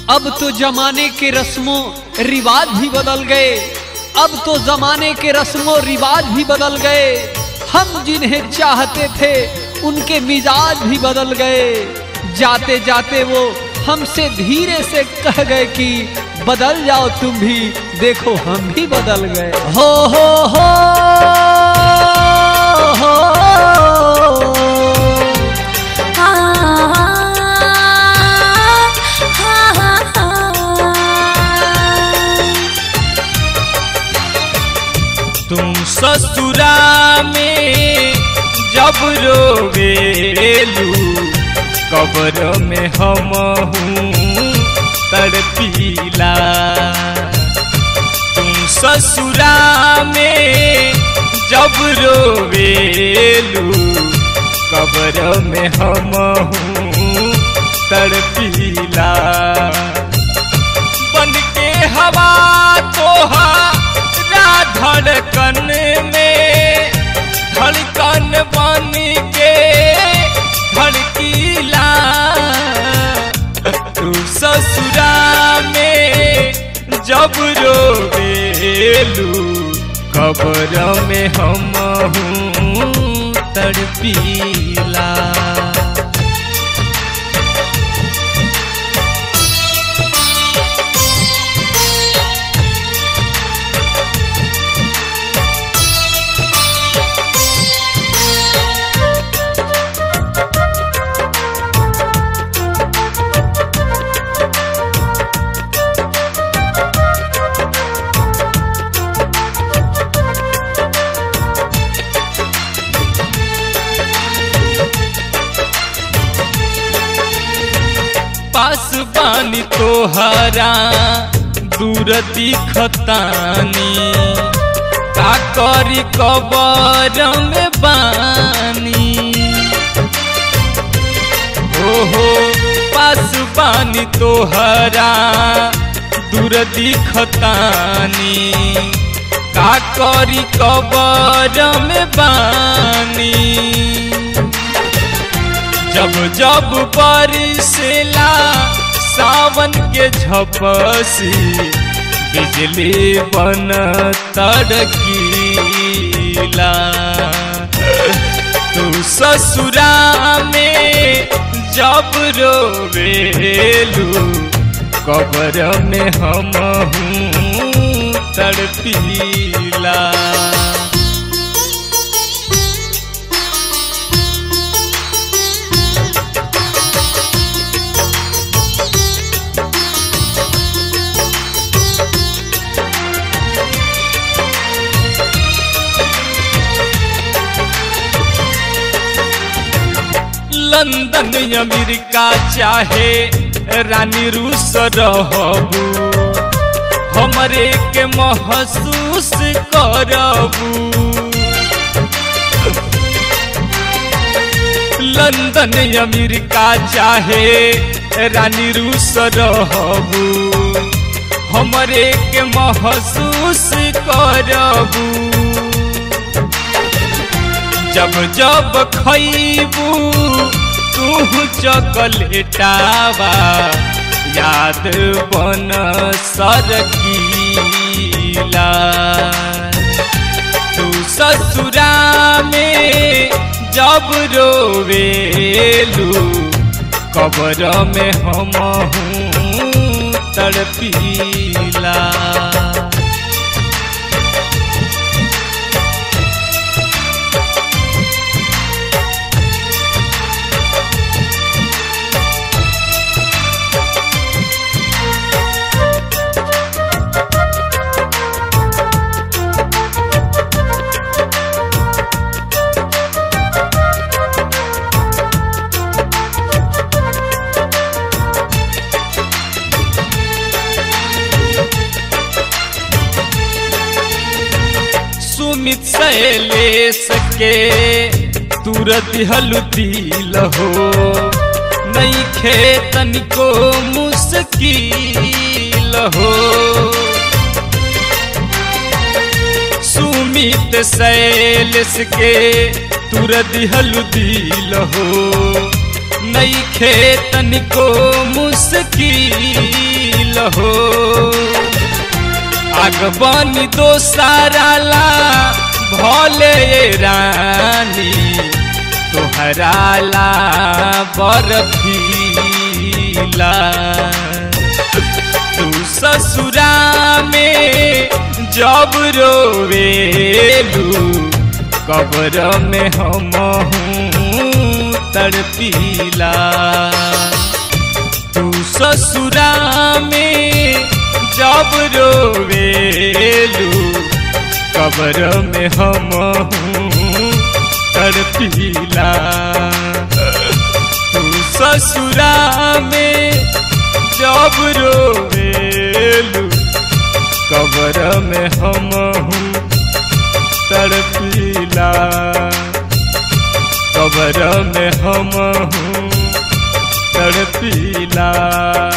अब तो जमाने के रस्मों रिवाज भी बदल गए, अब तो जमाने के रस्मों रिवाज भी बदल गए। हम जिन्हें चाहते थे उनके मिजाज भी बदल गए। जाते जाते वो हमसे धीरे से कह गए कि बदल जाओ तुम भी, देखो हम भी बदल गए। हो तुम ससुरा में जब रोवेलू, कब्र में हम तड़पीला। तुम ससुरा में जब रोवेलू, कब्र में हम तड़पीला। बन के हवा तोहारा धड़कन में, धड़कन बन के धड़कीला। तू ससुरा में जब रोवेलू, कब्र में हम तड़पीला। पास बानी तोहरा दूर दिखतानी, का करी कब्र में बानी। हो पास बानी तोहरा दूर दिखतानी, का करी कब्र में बानी। जब जब बरसेला सावन के झपसी, बिजली बन तड़कीला। तू ससुरा में जब रोवेलू, कब्र में हम तड़पीला। लंदन अमेरिका चाहे रानी रूस रहबू, हमरे के महसूस करबू। लंदन अमेरिका चाहे रानी रूस रहबू, हमरे के महसूस करबू। जब जब खइबू तू चॉकलेटावा, याद बन सरकीला। तू ससुरा में जब रोवेलू, कब्र में हम तड़पीला। सुमित शैलेश के तुरत हलुदिल हो, नहीं खेतन को मुश्किल हो। सुमित शैलेश के तुरत हलुदिल हो, नहीं खेतन को मुश्किल हो आगबनी दोसाराला भले रानी तोहराला बर्फीला तू ससुरा में जब रोवेलू कब्र में हम तड़पीला तू ससुरा में जब रोवेलू कब्र में हम तड़पीला तू ससुरा में जब रोवेलू कब्र में हम तड़पीला कब्र में हम तड़पीला।